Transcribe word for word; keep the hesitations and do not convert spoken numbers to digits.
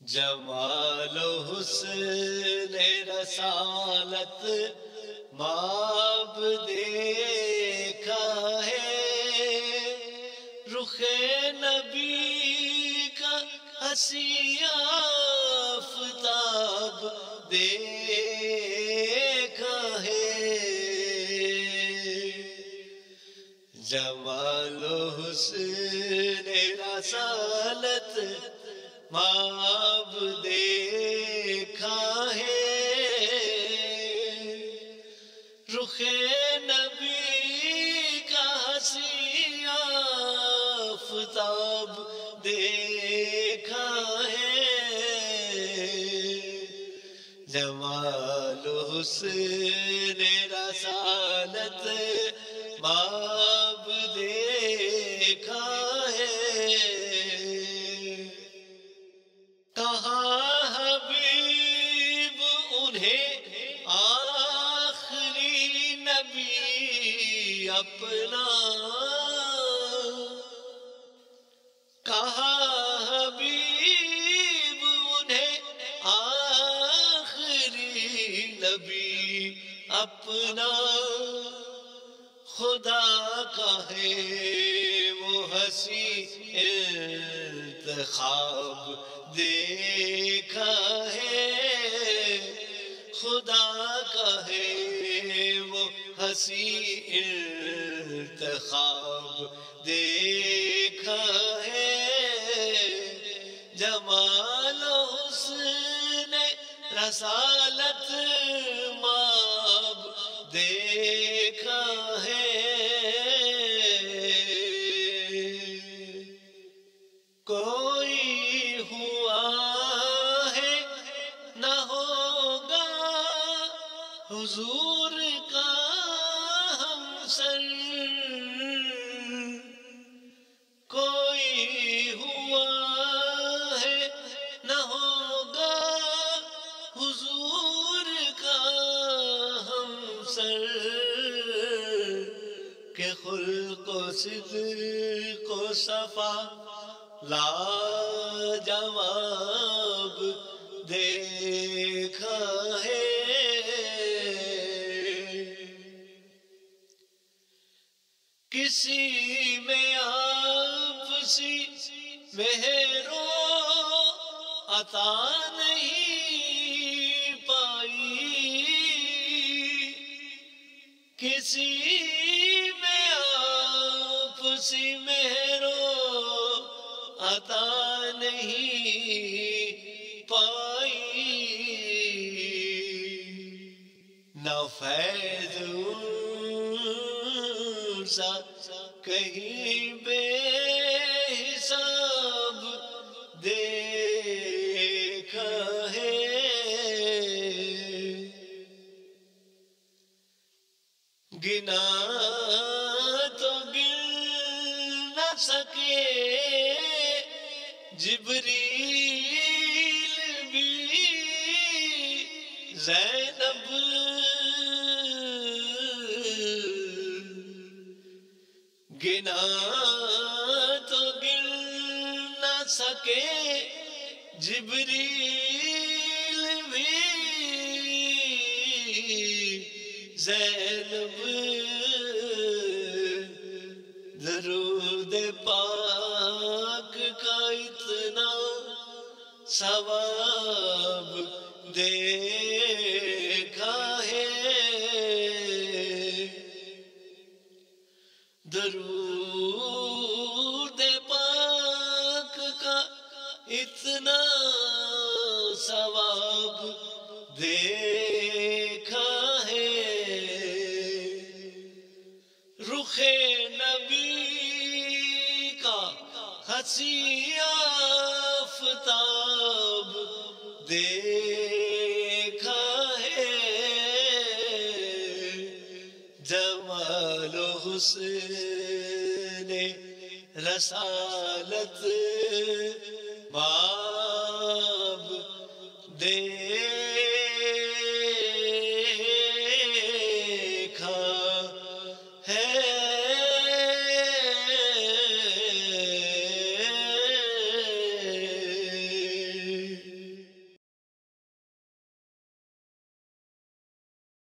جمال و حسن رسالت ماب دیکھا ہے، رخ نبی کا حسین آفتاب دیکھا ہے۔ جمال و حسن رسالت ماب دیکھا ہے، رخ نبی کا حسین آفتاب دیکھا ہے۔ جمال و حسن رسالت ماب دیکھا ہے۔ کہا حبیب انہیں آخری نبی اپنا، کہا حبیب انہیں آخری نبی اپنا، خدا کا ہے وہ حسین انتخاب دیکھا ہے، خدا کا ہے وہ حسین انتخاب دیکھا ہے۔ جمال و حسن رسالت ماب دیکھا ہے۔ کوئی ہوا ہے نہ ہوگا حضور کا ہمسر، کوئی ہوا ہے نہ ہوگا حضور کا ہمسر، کہ خلق و صدق و صفا لاجواب دیکھا ہے۔ کسی میں آپسی مہر و عطا نہیں پائی، کسی میں آپسی مہر و عطا نہیں پائی، نہ فیض سا کہیں بے حساب دیکھا ہے۔ گنا تو گن نہ سکے جبریل بھی زینب، گنا تو گن نہ سکے جبریل بھی زینب، درود پاک کا اتنا ثواب دیکھا ہے۔ درود پاک کا اتنا ثواب دیکھا ہے۔ رخ نبی کا حسین آفتاب دیکھا ہے۔ جمال و حسن رسالت باب دے